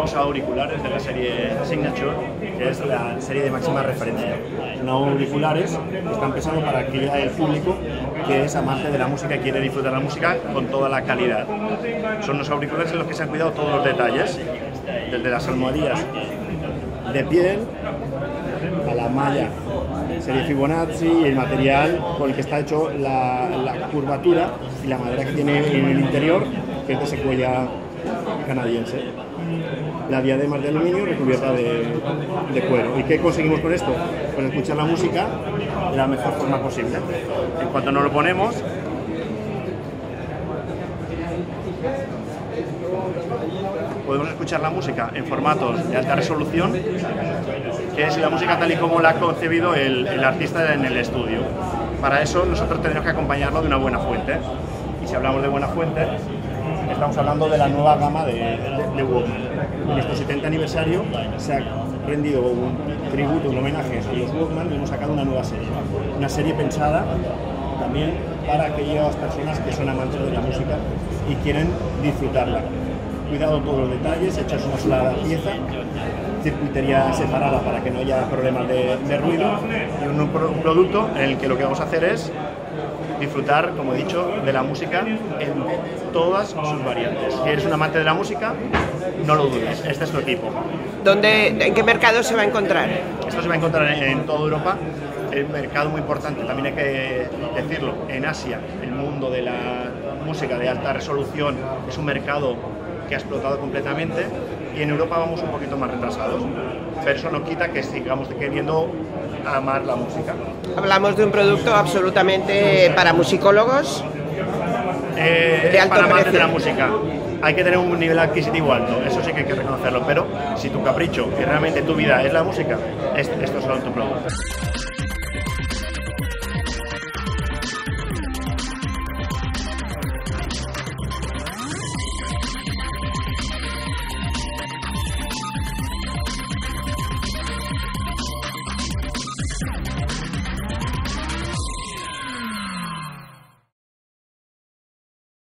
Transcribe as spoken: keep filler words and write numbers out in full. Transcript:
tenemos auriculares de la serie Signature, que es la serie de máxima referencia. Son auriculares que están pensados para aquel público que es amante de la música y quiere disfrutar la música con toda la calidad. Son los auriculares en los que se han cuidado todos los detalles, desde las almohadillas de piel a la malla serie Fibonacci y el material con el que está hecho la, la curvatura y la madera que tiene en el interior, que es de secuoya canadiense. La diadema es de aluminio recubierta de, de cuero. ¿Y qué conseguimos con esto? Pues escuchar la música de la mejor forma posible. En cuanto nos lo ponemos, podemos escuchar la música en formatos de alta resolución, que es la música tal y como la ha concebido el, el artista en el estudio. Para eso nosotros tenemos que acompañarlo de una buena fuente. Y si hablamos de buena fuente, estamos hablando de la nueva gama de, de, de Walkman. En nuestro setenta aniversario se ha rendido un tributo, un homenaje a los Walkman y hemos sacado una nueva serie. Una serie pensada también para aquellas personas que son amantes de la música y quieren disfrutarla. Cuidado todos los detalles, hechos una sola pieza, circuitería separada para que no haya problemas de, de ruido y un, un producto en el que lo que vamos a hacer es disfrutar, como he dicho, de la música en todas sus variantes. Si eres un amante de la música, no lo dudes, este es tu equipo. ¿Dónde, ¿En qué mercado se va a encontrar? Esto se va a encontrar en, en toda Europa, un mercado muy importante, también hay que decirlo, en Asia, el mundo de la música de alta resolución es un mercado que ha explotado completamente, y en Europa vamos un poquito más retrasados, pero eso no quita que sigamos queriendo amar la música. Hablamos de un producto absolutamente para musicólogos, eh, de alto para amantes precio. de la música. Hay que tener un nivel adquisitivo alto, eso sí que hay que reconocerlo, pero si tu capricho y realmente tu vida es la música, estos son tus productos.